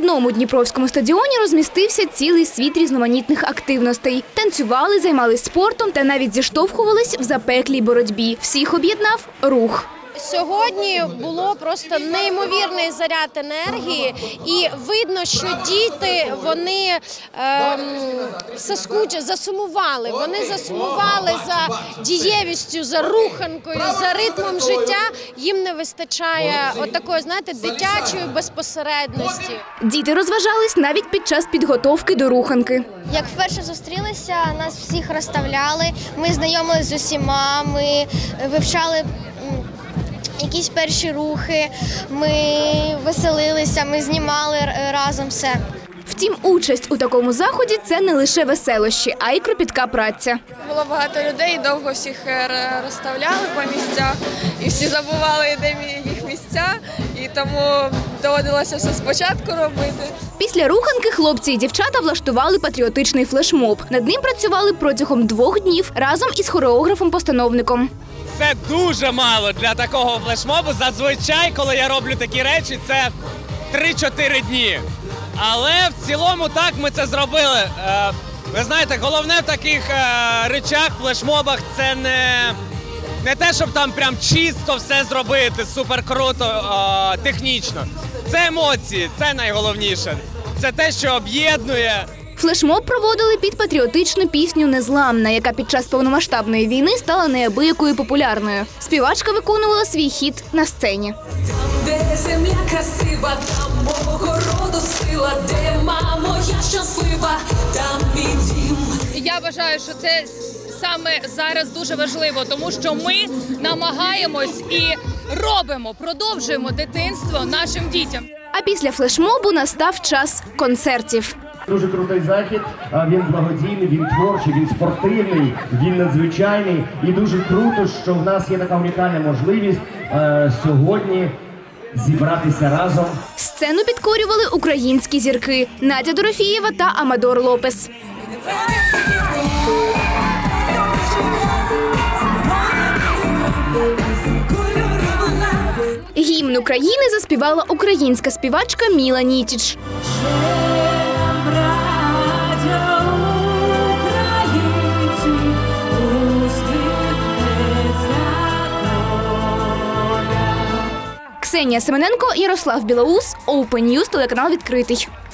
одному дніпровському стадіоні розмістився цілий світ різноманітних активностей. Танцювали, займались спортом та навіть зіштовхувались в запеклій боротьбі. Всіх об'єднав рух. Сьогодні було просто неймовірний заряд енергії, і видно, що діти, вони засумували. Вони засумували за дієвістю, за руханкою, за ритмом життя. Їм не вистачає отакої, знаєте, дитячої безпосередності. Діти розважались навіть під час підготовки до руханки. Як вперше зустрілися, нас всіх розставляли, ми знайомилися з усіма, ми вивчали якісь перші рухи, ми веселилися, ми знімали разом все. Втім, участь у такому заході – це не лише веселощі, а й кропітка праця. Було багато людей, довго всіх розставляли по місцях, і всі забували, де їх місця, і тому доводилося все спочатку робити. Після руханки хлопці і дівчата влаштували патріотичний флешмоб. Над ним працювали протягом 2 днів разом із хореографом-постановником. Це дуже мало для такого флешмобу. Зазвичай, коли я роблю такі речі, це 3-4 дні. Але в цілому так ми це зробили. Ви знаєте, головне в таких речах, флешмобах, це не те, щоб там прям чисто все зробити, супер круто, технічно. Це емоції, це найголовніше. Це те, що об'єднує. Флешмоб проводили під патріотичну пісню «Незламна», яка під час повномасштабної війни стала неабиякою популярною. Співачка виконувала свій хіт на сцені. Де земля красива, там мого роду сила, де мамо я щаслива, там мій дім. Я вважаю, що це саме зараз дуже важливо, тому що ми намагаємось і робимо, продовжуємо дитинство нашим дітям. А після флешмобу настав час концертів. Дуже крутий захід, він благодійний, він творчий, він спортивний, він надзвичайний. І дуже круто, що в нас є така унікальна можливість сьогодні зібратися разом. Сцену підкорювали українські зірки – Надя Дорофієва та Амадор Лопес. Гімн України заспівала українська співачка Міла Нітіч. Ксенія Семененко, Ярослав Білоус, Open News, телеканал «Відкритий».